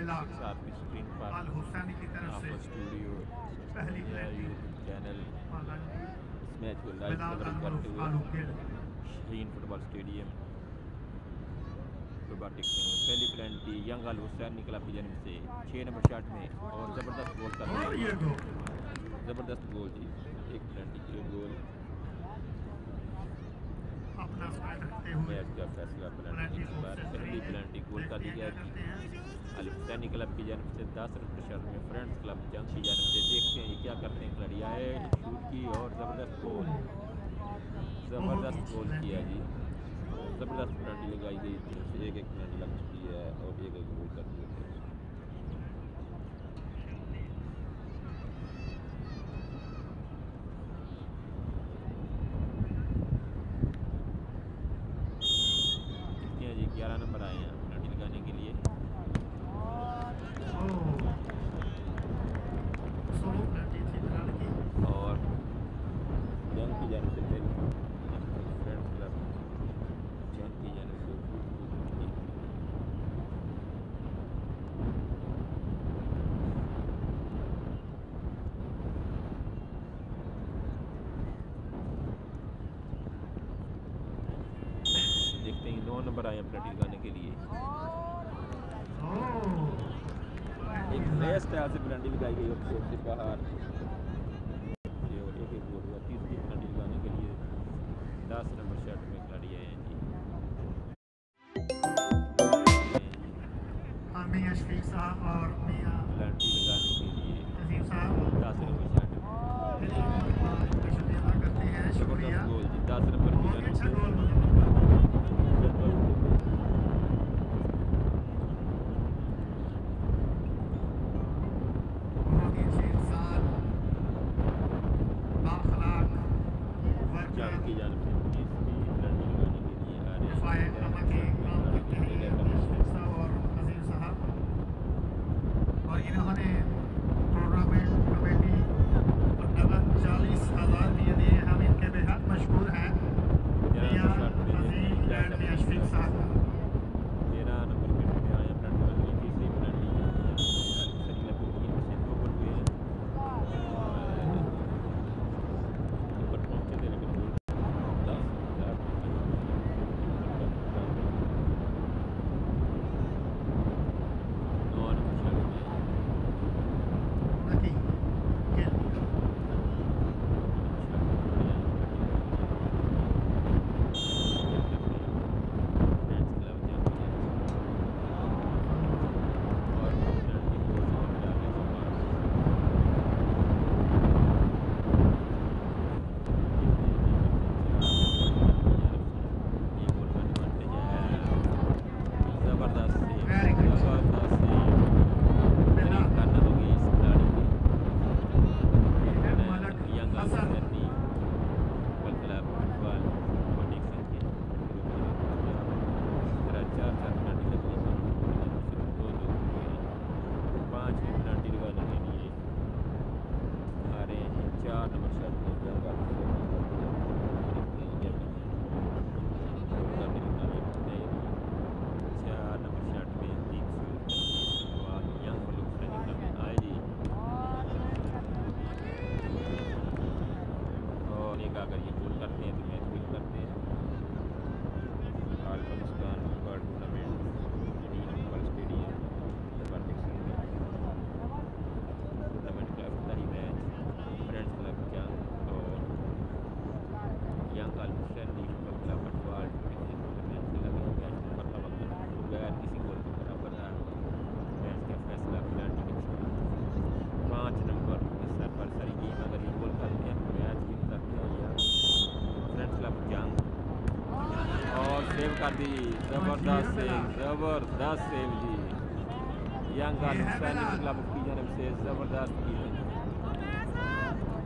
Friends आपकी screen पर आपका स्टूडियो यूट्यूब चैनल इस मैच को लाइव कवरेज करते हुए शाहीन फुटबॉल स्टेडियम रोबोटिक्स में पहली penalty young Al Husaini club की जानब से 6 नंबर शॉट में और ज़बरदस्त गोल कर दिया, ज़बरदस्त गोल जी, एक पेनल्टी के गोल। मैच का फैसला पेनल्टी के बाद पहली पेनल्टी गोल कर दी गई अल हुसैनी क्लब की जानब से 10 नंबर शॉट में फ्रेंड्स क्लब जंग की जानब से। देखते हैं ये क्या करते हैं खिलाड़ी, आए शूट की और ज़बरदस्त गोल, ज़बरदस्त गोल किया जी, ज़बरदस्त पेनल्टी लगाई गई थी, एक पेनल्टी लग चुकी है और एक गोल कर दिया गया। देखते हैं जी 11 नंबर आए हैं पेनल्टी लगाने के लिए। और जंग की जानब से पहली फ्रेंड्स क्लब जंग की जानब से देखते हैं 9 नंबर आए हैं पेनल्टी लगाने के लिए। एक नए स्टाइल से पेनल्टी लगाई गई और से बाहर ये और एक गोल हुआ। तीसरी पेनल्टी लगाने के लिए 10 नंबर शर्ट में खिलाड़ी आए हैं जी। मियां शफीक साहब और मियां पेनल्टी लगाने के लिए अजीम साहब 10 नंबर शर्ट इनका शुक्रिया अदा करते हैं। शुक्रिया, गोल जी, 10 नंबर की बहुत जानब अच्छा से गोल, बहुत ही अच्छे इंसान, बाअखलाक, जंग की जानब से तीसरी पेनल्टी लगाने के लिए आ रहे दफाए हैं अमा के काम करते हैं ये मियां शफीक साहब और अजीम साहब। और इन्होंने टूर्नामेंट कमेटी को नगद 40,000 दिए दिए। हम इनके बेहद मशहूर हैं मियां अजीम एंड मियां शफीक साहब। 13 नंबर के में आया पेनल्टी वाली तीसरी पेनल्टी सही लगी से 2 गोल हुए हैं ऊपर पहुंचे थे लेकिन गोल 10,000 9 नंबर शॉट में लकी किल, वेरी गुड, अगर ये गोल करते हैं तो मैच विन करते हैं। All Pakistan football tournament football stadium tournament का अफ्ताही मैच फ्रेंड्स क्लब जंग और young Al Husaini football club football match से लगे मैच मुकर्रर वक्त बगैर किसी गोल के बराबर रहा। मैच का फैसला पेनल्टी के 5 नंबर के सर पर सरी गेम अगर ये गोल करते हैं तो मैच विन करते हैं फ्रेंड्स क्लब जंग। और सेव कर दी, ज़बरदस्त सेव जी, यंग अल हुसैनी क्लब की जानब से ज़बरदस्त की।